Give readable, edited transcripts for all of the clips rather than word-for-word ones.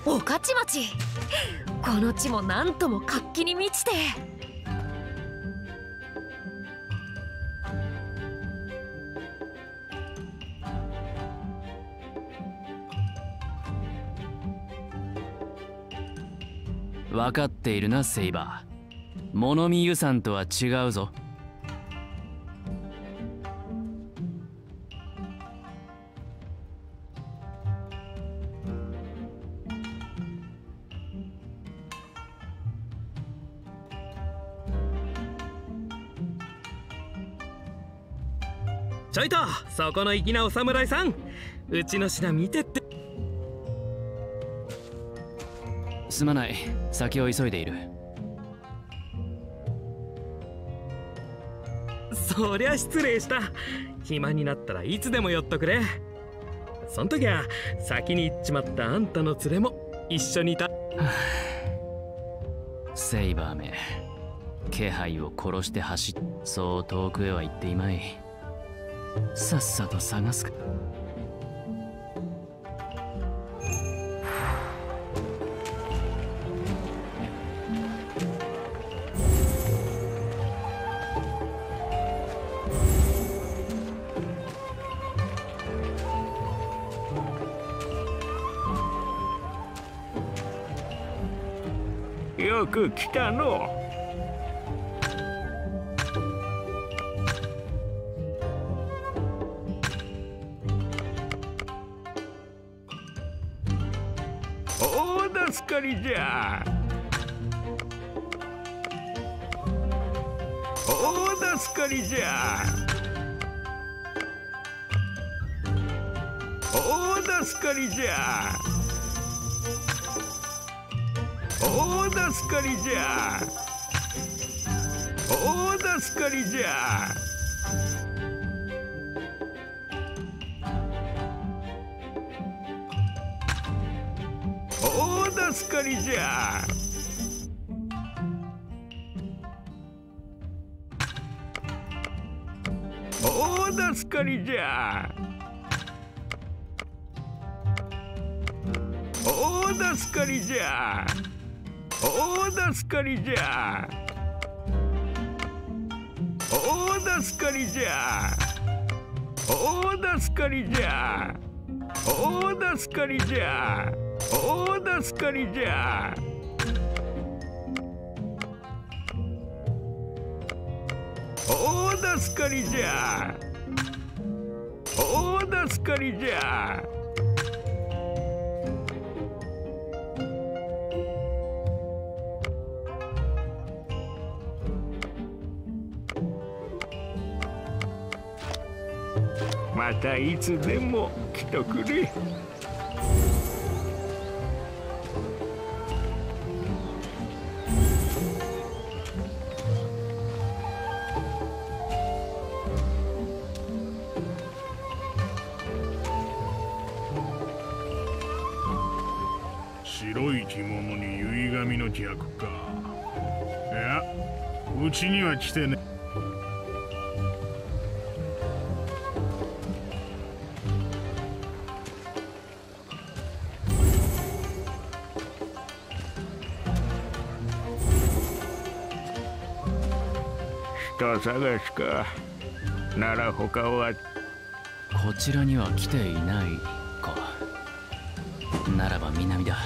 御徒町。この地もなんとも活気に満ちて。 分かっているな、セイバー。物見湯山とは違うぞ。 ちょいと、そこの粋なお侍さん、うちの品見てって。 すまない、先を急いでいる。 そりゃ失礼した。暇になったらいつでも寄っとくれ。そん時は先に行っちまったあんたの連れも一緒にいた。 セイバーめ、気配を殺して走っ、そう遠くへは行っていまい。さっさと探すか。 よく来たの。大助かりじゃ。大助かりじゃ。大助かりじゃ。大助かりじゃ。大助かりじゃ。大助かりじゃ。大助かりじゃ。大助かりじゃ。大助かりじゃ。大助かりじゃ。大助かりじゃ。大助かりじゃ。大助かりじゃ。大助かりじゃ。大助かりじゃ。またいつでも来とくれ。 白い着物に結髪の客か。いや、うちには来てね。 人探しか。なら他は。 こちらには来ていないか。ならば南だ。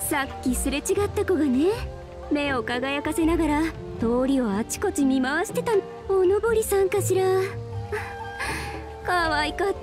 さっきすれ違った子がね、目を輝かせながら通りをあちこち見回してた。おのぼりさんかしら。可愛かった。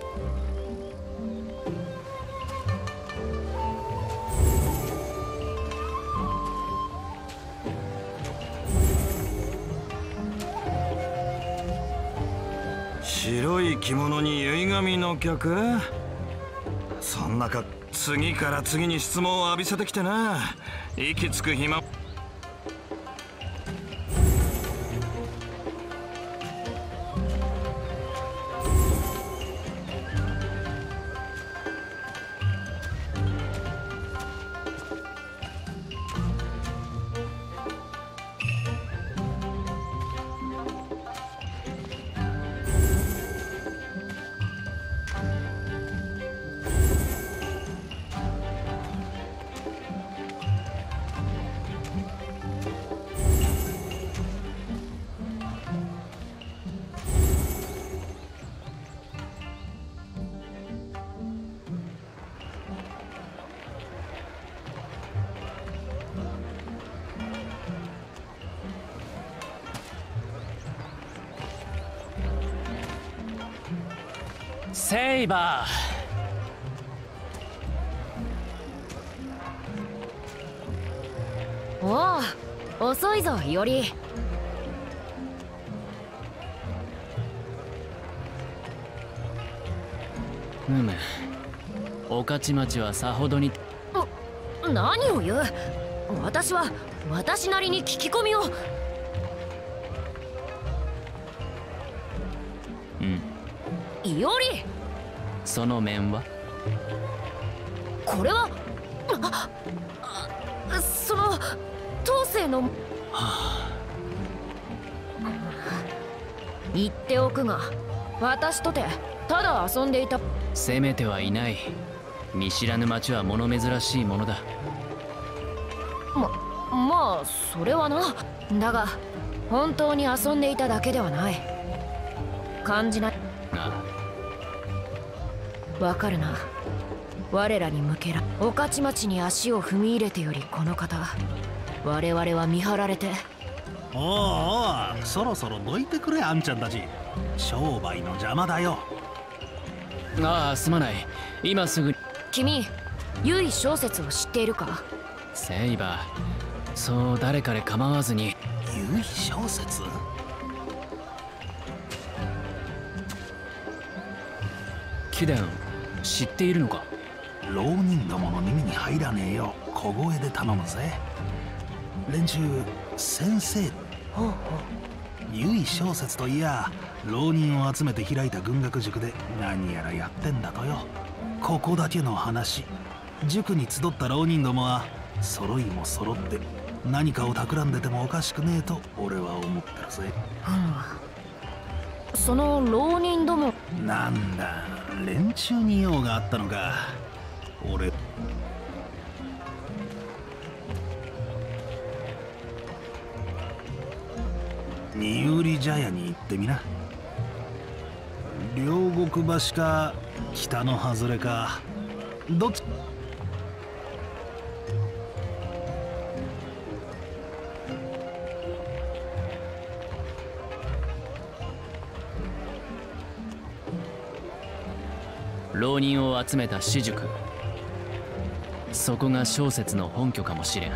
白い着物に結紙の客、そんなか次から次に質問を浴びせてきてな、息つく暇。 セイバおお、遅いぞいおり。 御徒町はさほどに。 何を言う。私は私なりに聞き込みを。いおり、 その面はこれはその当世の、言っておくが、私とてただ遊んでいた。 責めてはいない。見知らぬ町は物珍しいものだ。 まあそれはな。だが本当に遊んでいただけではない。感じない。わかるな。我らに向けら御徒町に足を踏み入れてよりこの方、我々は見張られて。 おうおう、そろそろどいてくれ、あんちゃんたち。商売の邪魔だよ。 ああ、すまない。今すぐ。 君、由井小説を知っているか。 セイバー、そう誰彼構わずに。 由井小説？ 貴殿、知っているのか。 浪人どもの耳に入らねえよ。小声で頼むぜ。連中、先生。由井小説といや、浪人を集めて開いた軍学塾で何やらやってんだとよ。ここだけの話、塾に集った浪人どもは揃いも揃って何かを企んでてもおかしくねえと俺は思ってるぜ。 その浪人ども。 なんだ、連中に用があったのか。俺、二売茶屋に行ってみな。両国橋か北の外れか、どっち？ 浪人を集めた私塾、そこが小説の本拠かもしれん。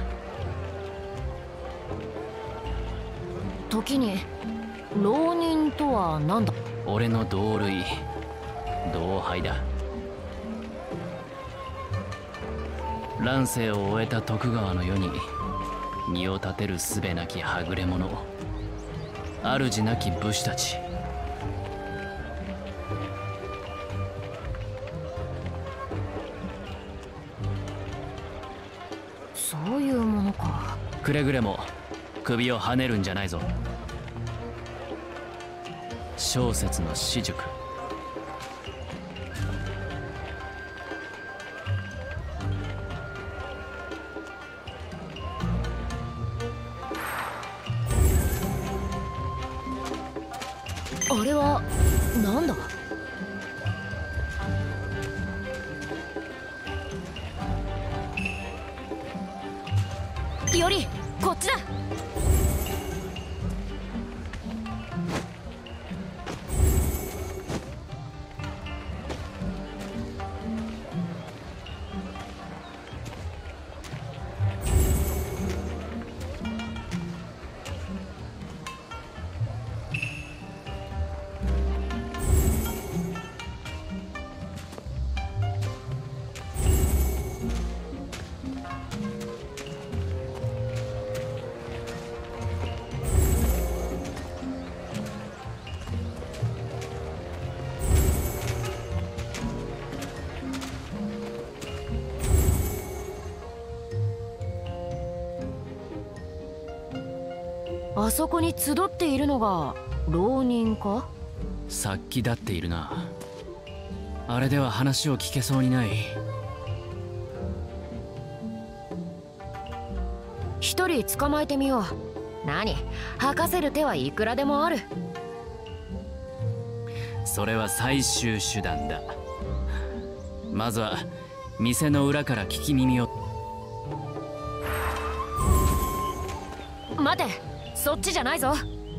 時に浪人とは何だ。 俺の同類、同輩だ。乱世を終えた徳川の世に身を立てるすべなきはぐれ者、主なき武士たち。 そういうものか。 くれぐれも首をはねるんじゃないぞ。小説の私塾、 あれはなんだ。 よりこっちだ。あそこに集っているのが浪人か？ 殺気立っているな。あれでは話を聞けそうにない。 一人捕まえてみよう。何、吐かせる手はいくらでもある。 それは最終手段だ。まずは店の裏から聞き耳を。 待て、そっちじゃないぞ。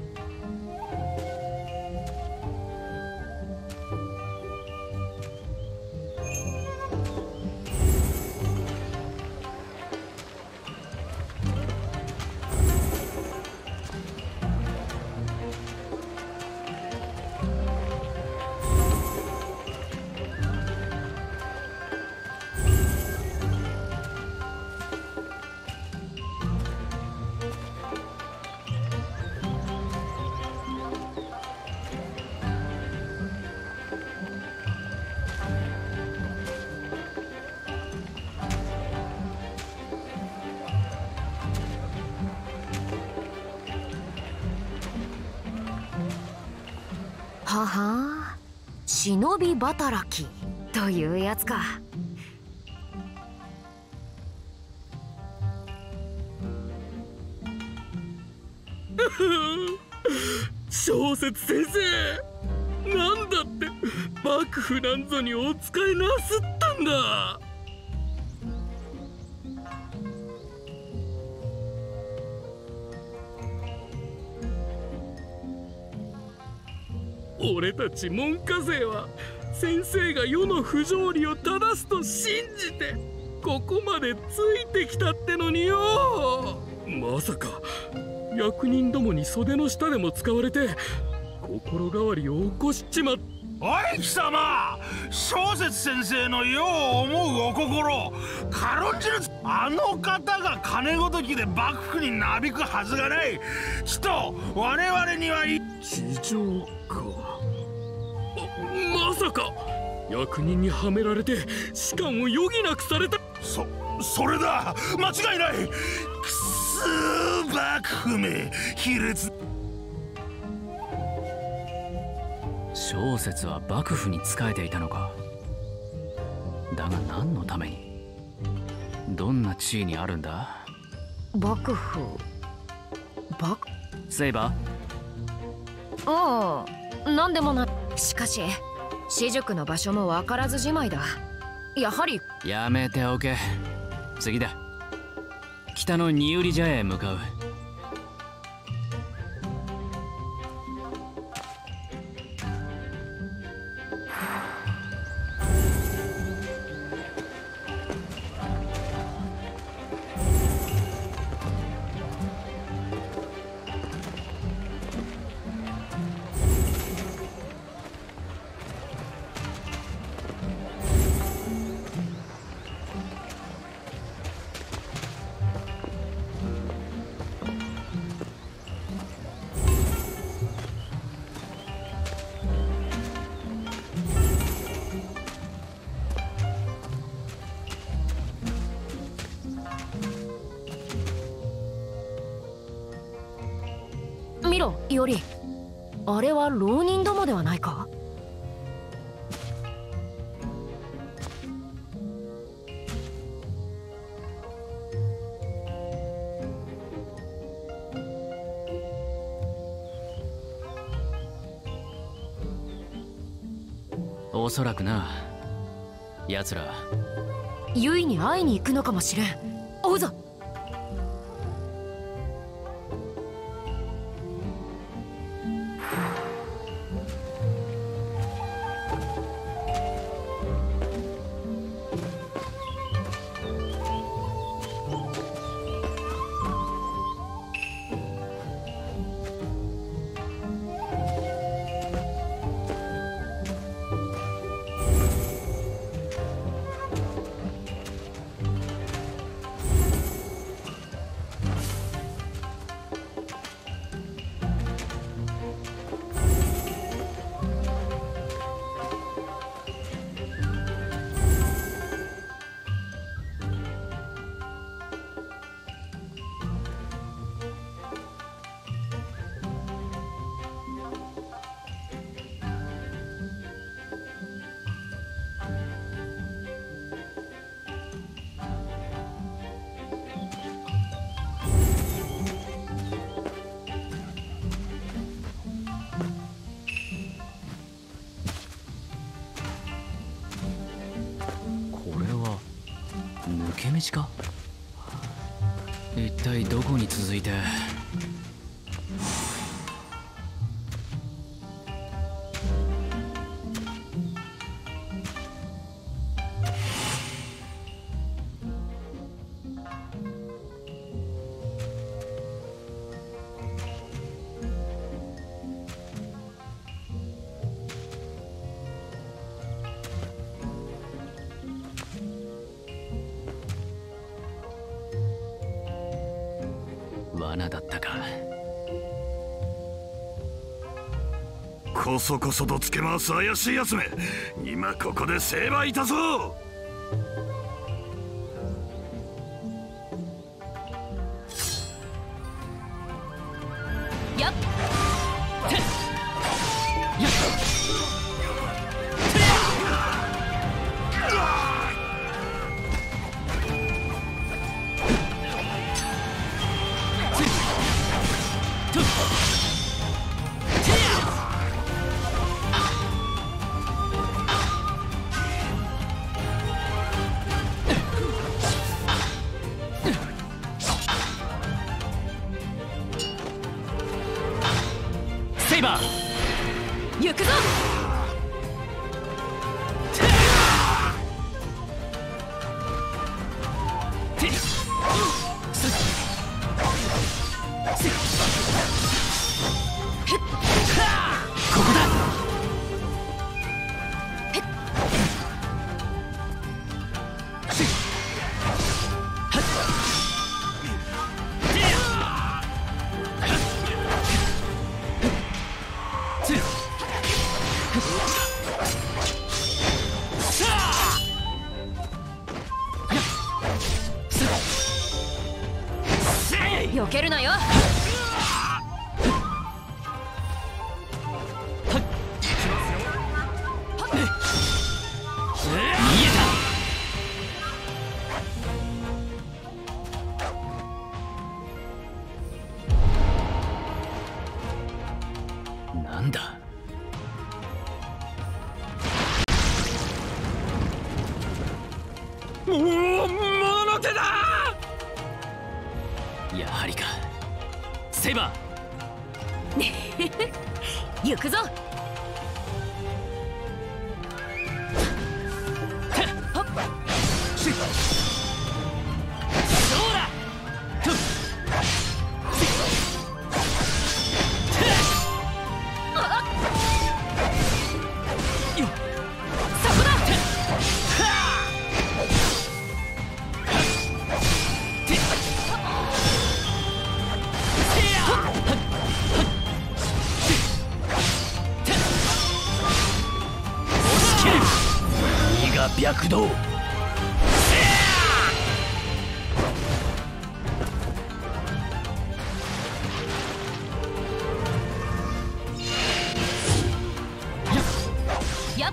はは、忍び働きというやつか。 小説先生、なんだって幕府なんぞにお使いなすったんだ。俺たち門下生は先生が世の不条理を正すと信じてここまでついてきたってのによ。まさか役人どもに袖の下でも使われて心変わりを起こしちまった。 おい貴様、小説先生のよう思うお心軽んじる。あの方が金ごときで幕府になびくはずがない。ちっと我々には事情か。まさか役人にはめられて仕官を余儀なくされた。 それだ、間違いない。くすー、幕府め卑劣。 小説は幕府に仕えていたのか。だが何のために、どんな地位にあるんだ。 幕府、 セイバー。 ああ、なんでもない。しかし私塾の場所も分からずじまいだ。やはりやめておけ。次だ。北の二売茶屋へ向かう。 見ろ、よりあれは浪人どもではないか。 おそらくな。奴らユイに会いに行くのかもしれん。追うぞ。 け道か。一体どこに続いて。罠だったか。 こそこそとつけ回す怪しいやつめ、今ここで成敗いたぞ。 やっセイバー行くぞ。 ここだ。 避けるなよ。 なんだ。 ものの手だ。 やはりか。セイバ行くぞ。 躍動。 やっ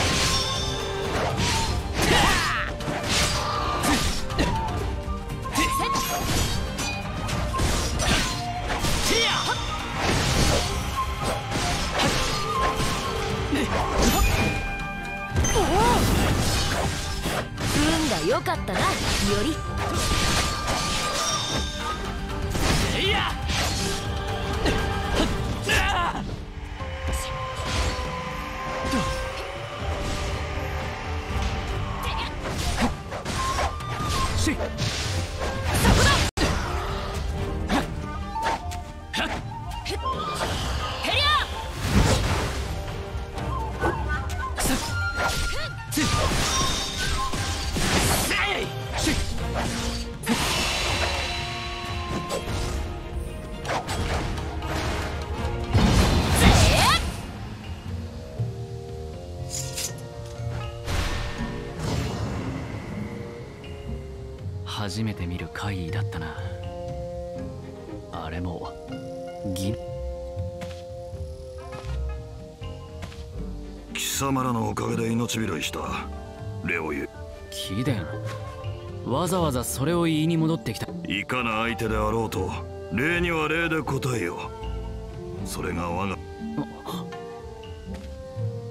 よかったな、より。 初めて見る怪異だったな。あれも貴様らのおかげで命拾いしたレオユ。 貴殿、わざわざそれを言いに戻ってきた。 いかな相手であろうと礼には礼で答えよ。それが我が。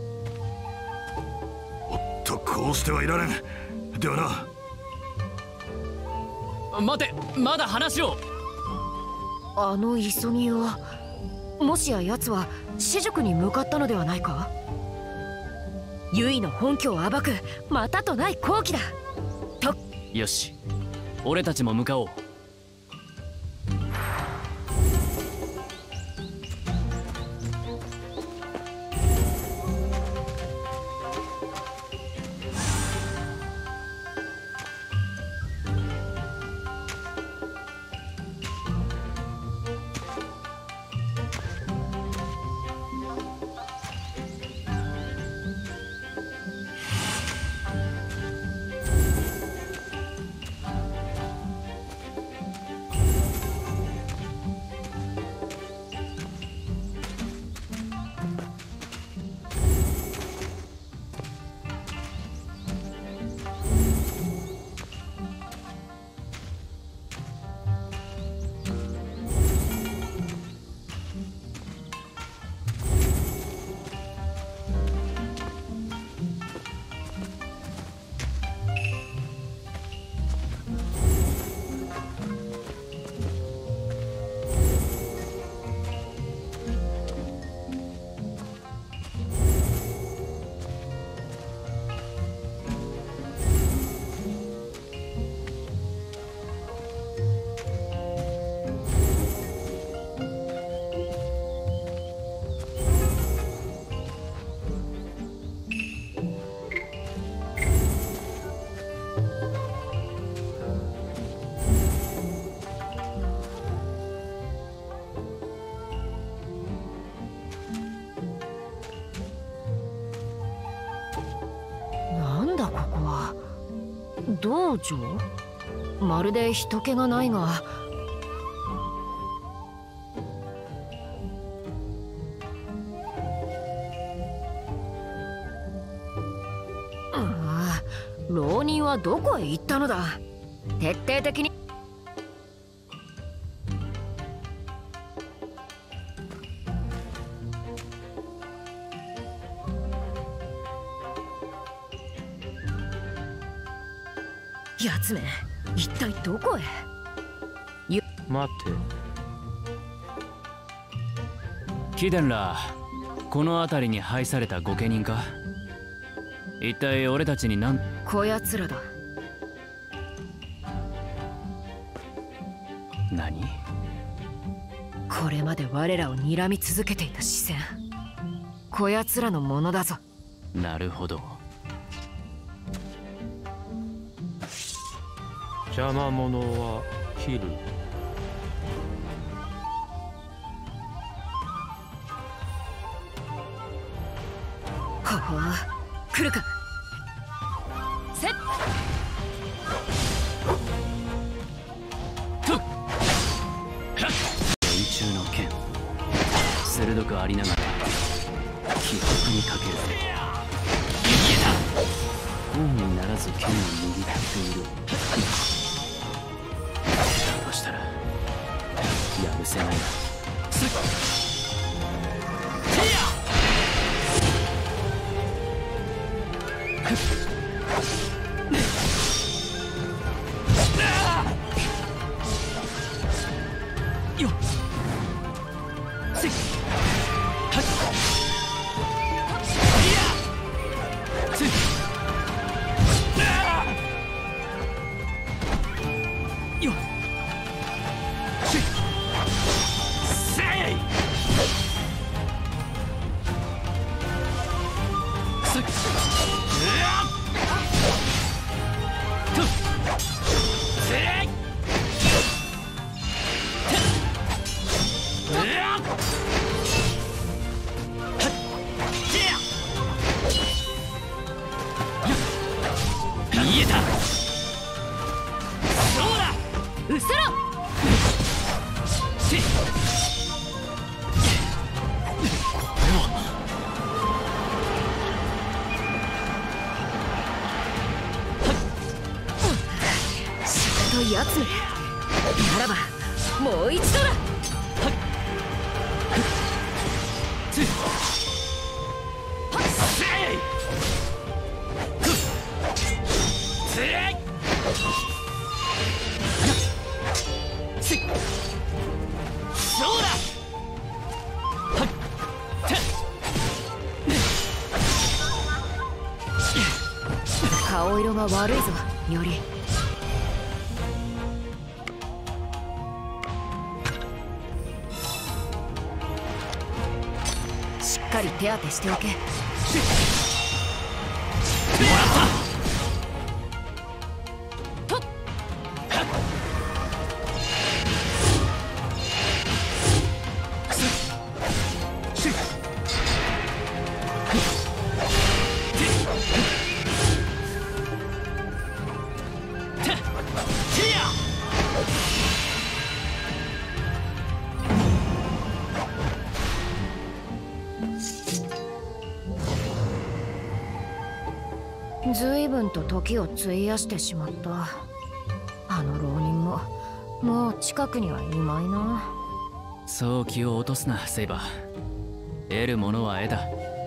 おっと、こうしてはいられん。ではな。 待て、まだ話を。 あの急ぎは、もしや奴は私塾に向かったのではないか。ユイの本拠を暴くまたとない好機だ。とよし、俺たちも向かおう。道場？まるで人気がないが、ああ、浪人はどこへ行ったのだ。徹底的に。奴め、一体どこへ。 待て、貴殿ら、この辺りに配された御家人か。一体俺たちに何。 こやつらだ。 何？ これまで我らを睨み続けていた視線、こやつらのものだぞ。 なるほど。 邪魔者は切る。 ほほう、来るか。せっとっ、連中の剣、鋭くありながら気迫にかけるぜ。逃げた。王にならず剣を握っている。だとしたらやるせないな。すっ、てやよっ、せっ、はっ、いや、せっ、よっ、せっ、せい、せっ、とっ、せい、見えた。そうだ、うせろ。せっ、これはしぶといやつめ。ならばもう一度だ。せい、せい、 顔色が悪いぞより。しっかり手当てしておけ。随分と時を費やしてしまった。あの浪人ももう近くにはいまいな。 そう気を落とすなセイバー。得るものは得だ。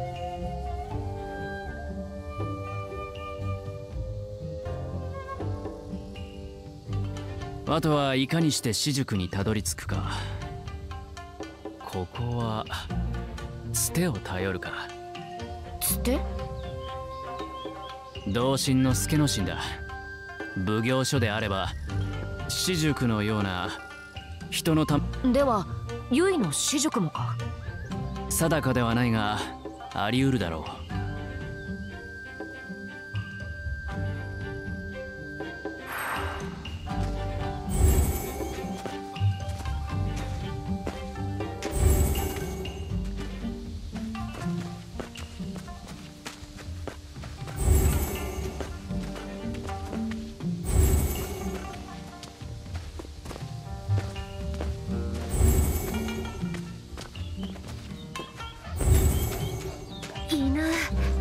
あとはいかにして私塾にたどり着くか。ここはつてを頼るか。 つて？ 同心の助之進だ。奉行所であれば私塾のような人のたでは結の私塾もか。 定かではないがあり得るだろう。 いいな。